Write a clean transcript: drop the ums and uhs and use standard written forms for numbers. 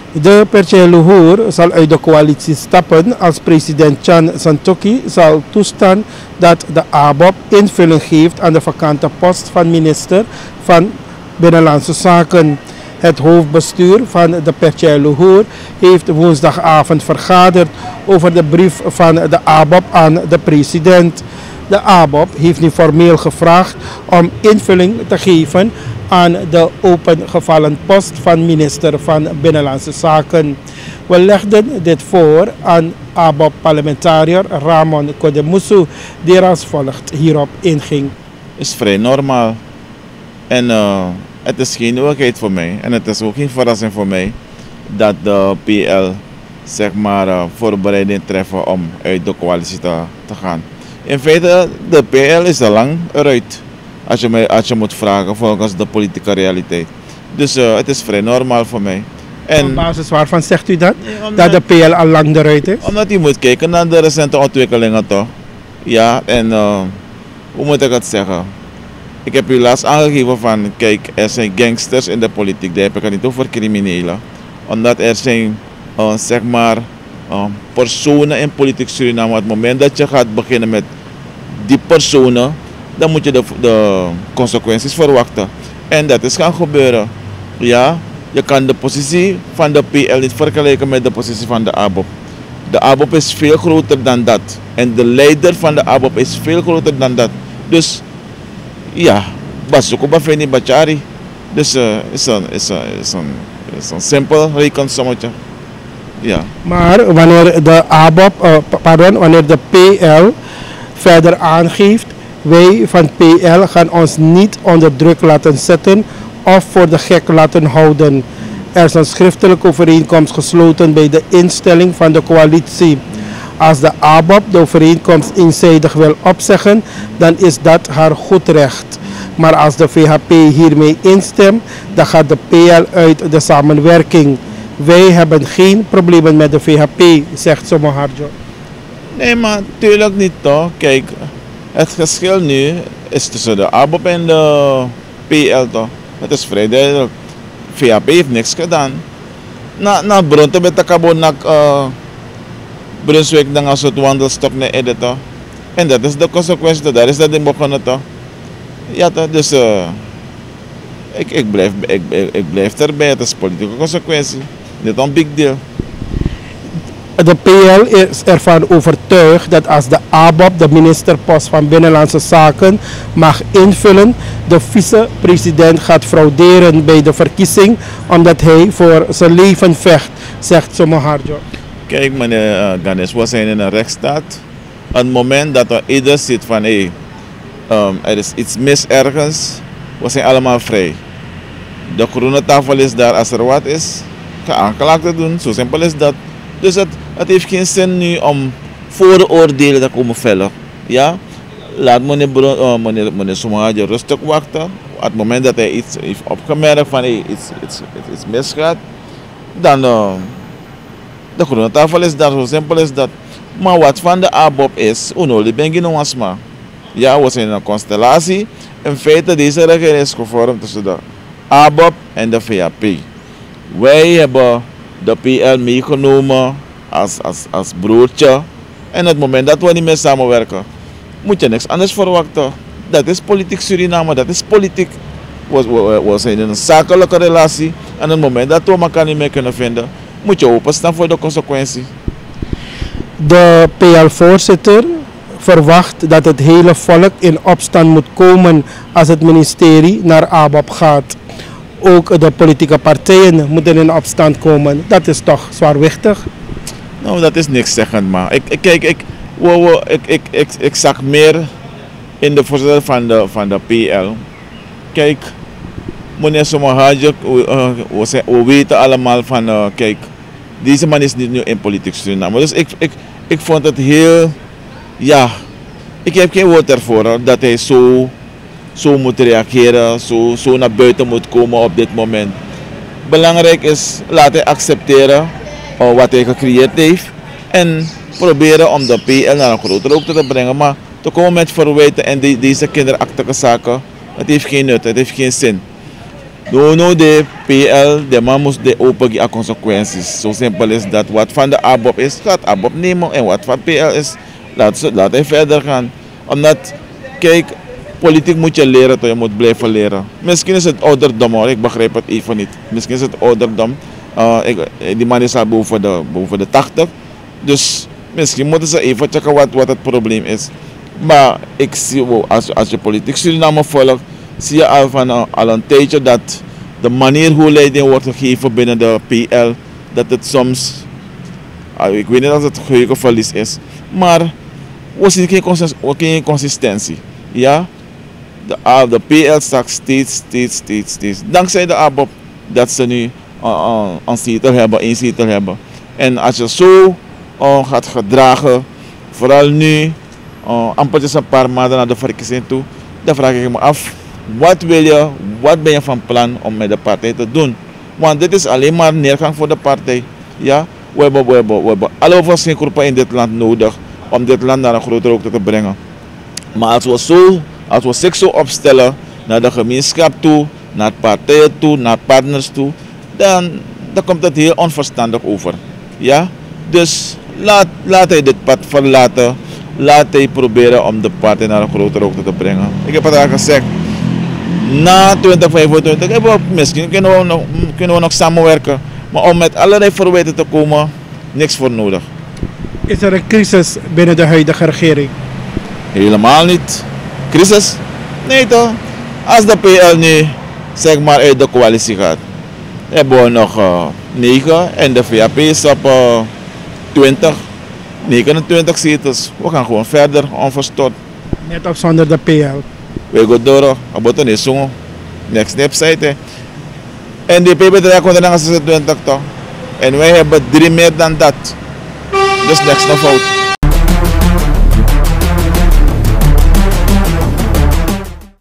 De Partij Luhur zal uit de coalitie stappen als president Chan Santokhi zal toestaan dat de ABOP invulling geeft aan de vakante post van minister van Binnenlandse Zaken. Het hoofdbestuur van de Partij Luhur heeft woensdagavond vergaderd over de brief van de ABOP aan de president. De ABOP heeft nu formeel gevraagd om invulling te geven aan de opengevallen post van minister van Binnenlandse Zaken. We legden dit voor aan ABOP-parlementariër Ramon Koedemoesoe, die als volgt hierop inging. Het is vrij normaal en het is geen nieuwigheid voor mij en het is ook geen verrassing voor mij dat de PL zeg maar, voorbereiding treffen om uit de coalitie te gaan. In feite, de PL is al lang eruit, als je moet vragen volgens de politieke realiteit. Dus het is vrij normaal voor mij. En op basis waarvan zegt u dat? Dat de PL al lang eruit is? Omdat je moet kijken naar de recente ontwikkelingen toch. Ja, en hoe moet ik het zeggen? Ik heb u laatst aangegeven van, kijk, er zijn gangsters in de politiek. Daar heb ik het niet over criminelen. Omdat er zijn, zeg maar, personen in politiek Suriname. Op het moment dat je gaat beginnen met die personen, dan moet je de consequenties verwachten. En dat is gaan gebeuren. Ja, je kan de positie van de PL niet vergelijken met de positie van de ABOP. De ABOP is veel groter dan dat. En de leider van de ABOP is veel groter dan dat. Dus ja, Basuko Bafeni Bachari. Dus is een simpel rekensommetje. Ja. Maar wanneer de ABOP, wanneer de PL verder aangeeft, wij van PL gaan ons niet onder druk laten zetten of voor de gek laten houden. Er is een schriftelijke overeenkomst gesloten bij de instelling van de coalitie. Als de ABOP de overeenkomst eenzijdig wil opzeggen, dan is dat haar goed recht. Maar als de VHP hiermee instemt, dan gaat de PL uit de samenwerking. Wij hebben geen problemen met de VHP, zegt Somoharjo. Nee, maar tuurlijk niet toch. Kijk, het verschil nu is tussen de ABOP en de PL toch. Het is vrij duidelijk. VHP heeft niks gedaan. Na Bronte met de kabonak Brunswijk dan als het wandelstok naar editor. En dat is de consequentie, daar is dat in begonnen toch. Ja toch, dus ik blijf erbij, het is politieke consequentie. Niet een big deal. De PL is ervan overtuigd dat als de ABOP de ministerpost van Binnenlandse Zaken mag invullen, de vice-president gaat frauderen bij de verkiezing omdat hij voor zijn leven vecht, zegt Somoharjo. Kijk meneer Ganesh, we zijn in een rechtsstaat. Op het moment dat er ieder ziet van er is iets mis ergens, we zijn allemaal vrij. De groene tafel is daar als er wat is, ga aanklachten doen, zo simpel is dat. Dus het heeft geen zin nu om vooroordelen te komen vellen. Ja? Laat meneer Somoharjo rustig wachten. Op het moment dat hij iets heeft opgemerkt van iets misgaat, dan de groene tafel is daar, zo simpel is dat. Maar wat van de ABOP is, die ben je nog maar. Ja, we zijn in een constellatie. In feite, deze regering is gevormd tussen de ABOP en de VHP. Wij hebben de PL meegenomen als broertje. En op het moment dat we niet meer samenwerken, moet je niks anders verwachten. Dat is politiek Suriname, dat is politiek. We zijn in een zakelijke relatie. En op het moment dat we elkaar niet meer kunnen vinden, moet je openstaan voor de consequentie. De PL-voorzitter verwacht dat het hele volk in opstand moet komen als het ministerie naar ABOP gaat. Ook de politieke partijen moeten in opstand komen. Dat is toch zwaarwichtig? Nou, dat is niks zeggend, maar ik zag meer in de voorzitter van de PL. Kijk, meneer Somoharjo, we weten allemaal van, kijk, deze man is niet nu in politiek Suriname. Dus ik vond het heel, ja, ik heb geen woord ervoor hoor, dat hij zo moet reageren, zo naar buiten moet komen op dit moment. Belangrijk is, laat hij accepteren wat hij gecreëerd heeft en proberen om de PL naar een grotere hoogte te brengen. Maar te komen met verwijten en deze kinderachtige zaken, het heeft geen nut, het heeft geen zin. No, de PL, de man moest de open consequenties. Zo simpel is dat. Wat van de ABOP is, gaat ABOP nemen. En wat van PL is, laat hij verder gaan. Omdat, kijk, politiek moet je leren tot je moet blijven leren. Misschien is het ouderdom hoor, ik begrijp het even niet. Misschien is het ouderdom. Die man is al boven de 80. Dus misschien moeten ze even checken wat het probleem is. Maar ik zie, als je politiek Suriname volgt, zie je al een tijdje dat de manier hoe leiding wordt gegeven binnen de PL, dat het soms, ik weet niet of het geheugenverlies is, maar we zien geen consistentie. Ja? De PL staat steeds. Dankzij de ABOP dat ze nu een zetel hebben, één zetel hebben. En als je zo gaat gedragen, vooral nu, amper een paar maanden naar de verkiezing toe, dan vraag ik me af, wat ben je van plan om met de partij te doen? Want dit is alleen maar neergang voor de partij. Ja? We hebben alle verschillende in dit land nodig om dit land naar een grotere hoogte te brengen. Maar als we zich zo opstellen naar de gemeenschap toe, naar partijen toe, naar partners toe, dan komt het heel onverstandig over. Ja? Dus laat hij dit pad verlaten. Laat hij proberen om de partij naar een grotere hoogte te brengen. Ik heb het al gezegd. Na 2025 misschien kunnen we nog samenwerken. Maar om met allerlei verwijten te komen, niks voor nodig. Is er een crisis binnen de huidige regering? Helemaal niet. Crisis? Nee toch? Als de PL nu zeg maar uit de coalitie gaat, hebben we nog 9 en de VAP is op 29 zetels. We gaan gewoon verder, onverstoord. Net of zonder de PL? We gaan door, aboten is zongen. Next step site. En die PB komt er dan 26 toch? En wij hebben 3 meer dan dat. Dus niks nog fout.